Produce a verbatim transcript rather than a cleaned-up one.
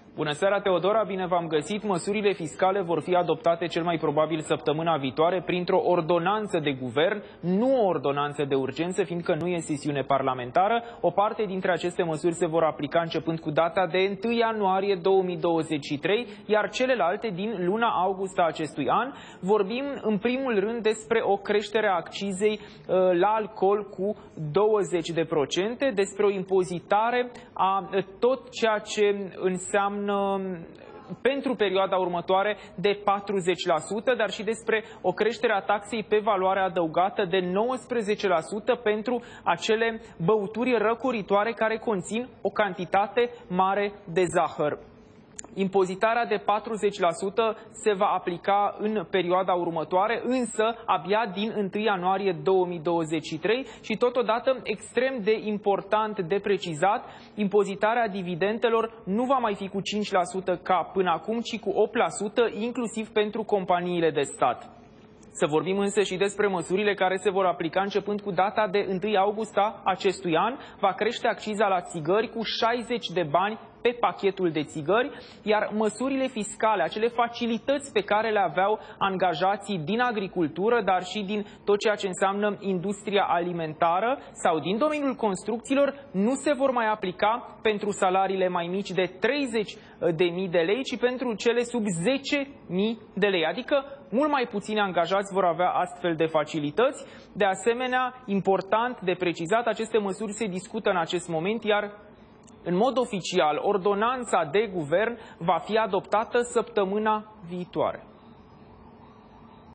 Bună seara, Teodora, bine v-am găsit. Măsurile fiscale vor fi adoptate cel mai probabil săptămâna viitoare printr-o ordonanță de guvern, nu o ordonanță de urgență, fiindcă nu e sesiune parlamentară. O parte dintre aceste măsuri se vor aplica începând cu data de întâi ianuarie două mii douăzeci și trei, iar celelalte din luna august a acestui an. Vorbim în primul rând despre o creștere a accizei la alcool cu douăzeci de procente, despre o impozitare a tot ceea ce înseamnă pentru perioada următoare de patruzeci la sută, dar și despre o creștere a taxei pe valoare adăugată de nouăsprezece la sută pentru acele băuturi răcoritoare care conțin o cantitate mare de zahăr. Impozitarea de patruzeci la sută se va aplica în perioada următoare, însă abia din întâi ianuarie două mii douăzeci și trei și totodată extrem de important de precizat, impozitarea dividendelor nu va mai fi cu cinci la sută ca până acum, ci cu opt la sută, inclusiv pentru companiile de stat. Să vorbim însă și despre măsurile care se vor aplica începând cu data de întâi august a acestui an. Va crește acciza la țigări cu șaizeci de bani pe pachetul de țigări, iar măsurile fiscale, acele facilități pe care le aveau angajații din agricultură, dar și din tot ceea ce înseamnă industria alimentară sau din domeniul construcțiilor, nu se vor mai aplica pentru salariile mai mici de treizeci de mii de lei, ci pentru cele sub zece mii de lei, adică mult mai puțini angajați vor avea astfel de facilități. De asemenea, important de precizat, aceste măsuri se discută în acest moment, iar în mod oficial, ordonanța de guvern va fi adoptată săptămâna viitoare.